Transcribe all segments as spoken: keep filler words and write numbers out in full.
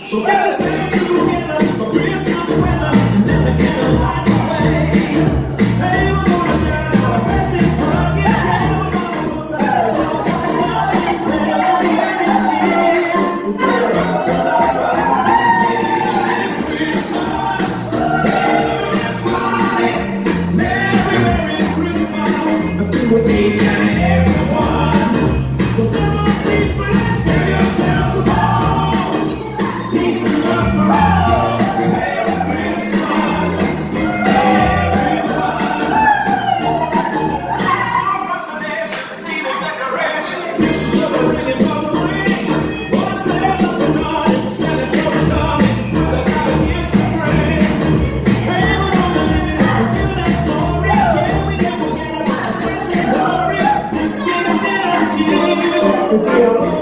So get yourselves together for Christmas weather, and then the candle light the way. Hey, we're gonna shine our best in rugged. Hey, we're gonna go side, we're gonna talk about it. We're gonna be in it. Merry Christmas, everybody. Merry, Merry Christmas to each and everyone. So come on, people, give yourselves a ball. Peace and love for all. Merry Christmas, everyone. Across the nation, see the decorations. Listen to the ringing bells of ring. One steps up the garden, Santa Claus is coming. With a lot of gifts to bring. Hey, we're gonna live it up, give that glory. Yeah, we can forget about stress and worry. This kingdom guarantees we'll be all over.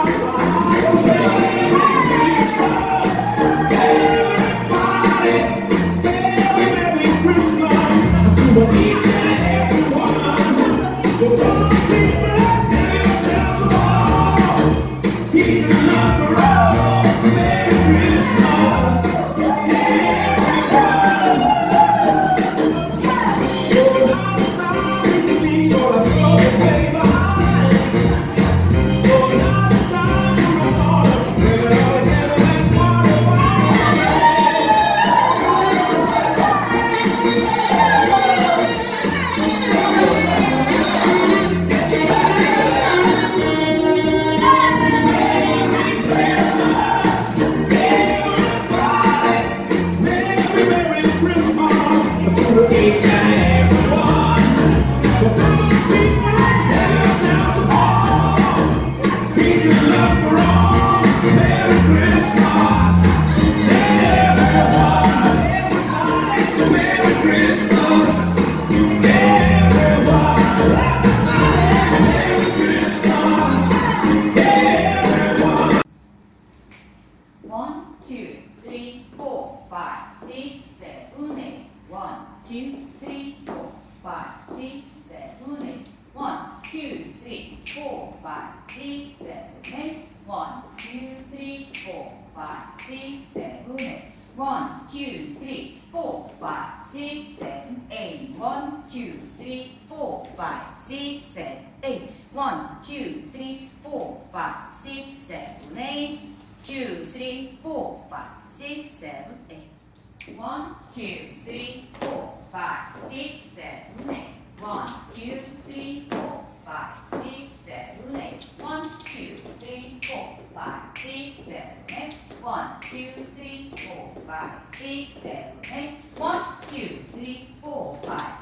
One, two, three, four, five, six, seven, eight. One, two, three, four, five, six, seven, eight. One, two, three, four, five, six, seven, eight. One, two, three, four, five, six, seven, eight. One, two, three, four, five, six, seven, eight. One, two, three, four, five, six, seven, eight. One, two, three, four, five, six, seven, eight. Two, three, four, five, six, seven, eight. One, two, three, four, five, six, seven, eight. One, two, three, four, five, six, seven, eight. One, two, three, four, five, six, seven, eight. One, two, three, four, five, six, seven, eight. One, two, three, four, five,